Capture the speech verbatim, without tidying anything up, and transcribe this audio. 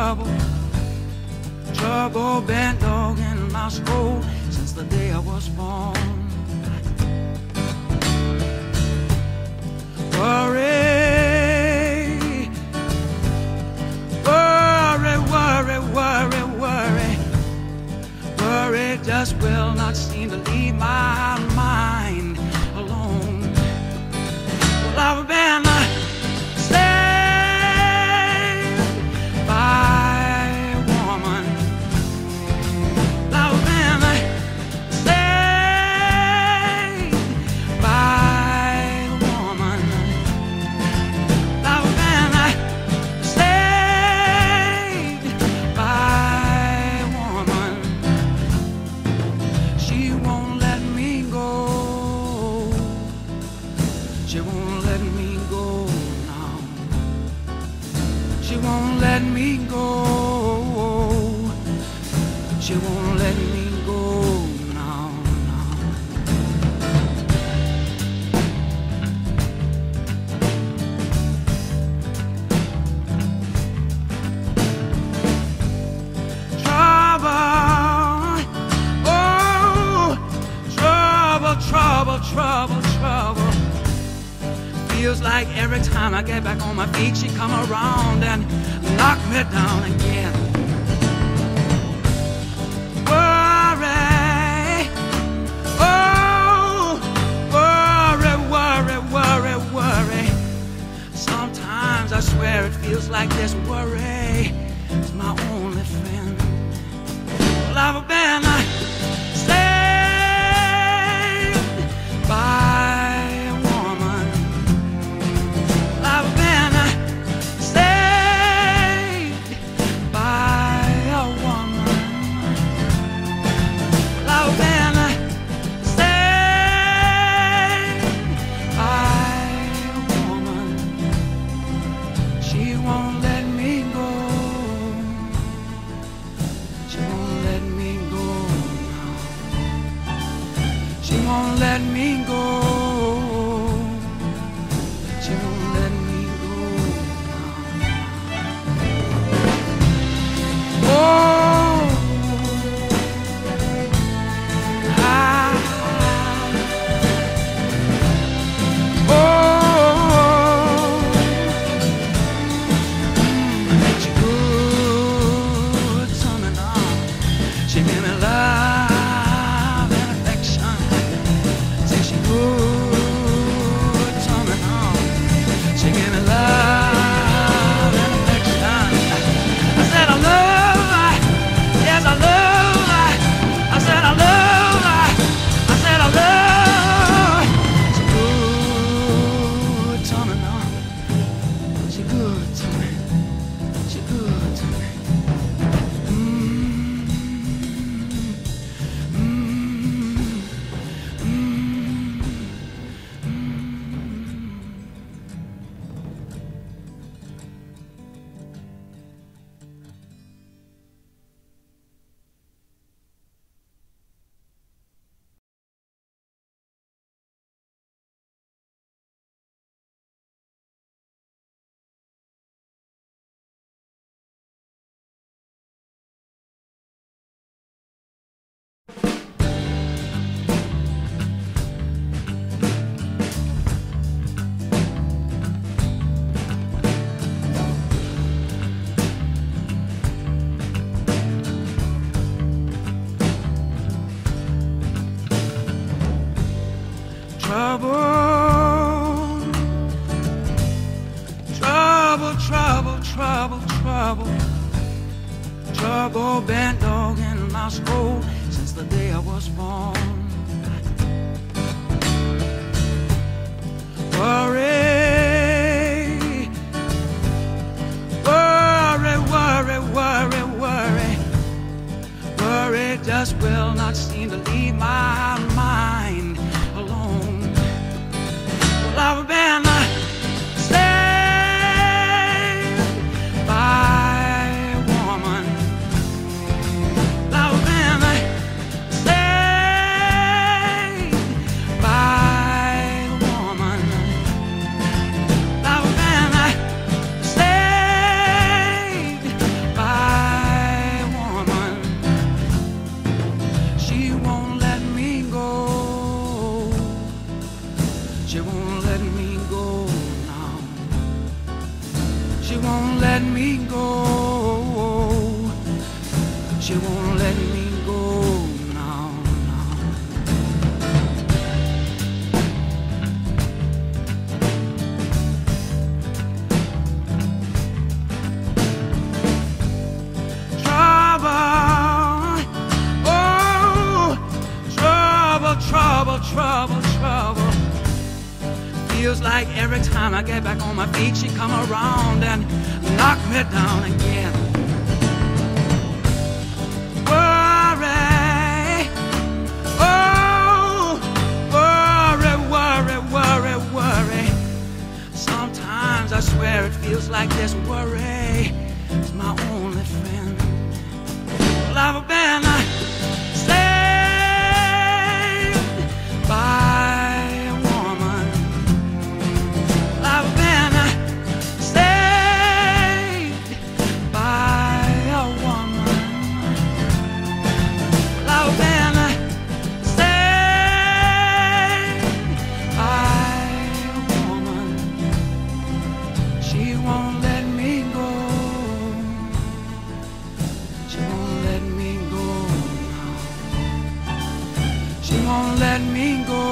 trouble. Trouble been dog in my soul since the day I was born. Worry, worry, worry, worry, worry. Worry just will not seem to leave my mind alone. Well, I've been saved by a woman. I've been saved by a woman. I've been saved by a woman. She won't let me go. She won't let me go now. She won't let me go. She won't let me go now, now. Trouble, oh, trouble, trouble, trouble, trouble. Feels like every time I get back on my feet, she come around and knock me down again. Worry, oh, worry, worry, worry, worry. Sometimes I swear it feels like this worry is my only friend. Well, I've been saved by a woman. I've been saved by a woman. I've been saved by a woman. She won't let me go. She won't let me go now. She won't let me go. She won't let me go now. Oh, I, oh, she good to me now. She give me love and affection. Say she good to me now. She give me love and affection. I said I love her. Yes, I love her. I said I love her. I said I love her. She good to me now. She good to me. She good to me. Mm, mm, mm, mm. Trouble, trouble, trouble, trouble, trouble. Trouble been dog in my soul since the day I was born. Worry, worry, worry, worry, worry. Worry just will not seem to leave my mind alone. Well, I've been saved by a woman. I've been saved by a woman. I've been saved by feels like every time I get back on my feet, she come around and knock me down again. Worry, oh, worry, worry, worry, worry. Sometimes I swear it feels like this worry is my only friend. Well, I've been uh, saved by a woman. Well, I've been uh, saved by a woman. Well, I've been uh, saved by a woman. She won't let me go. She won't let me go now. She won't let me go.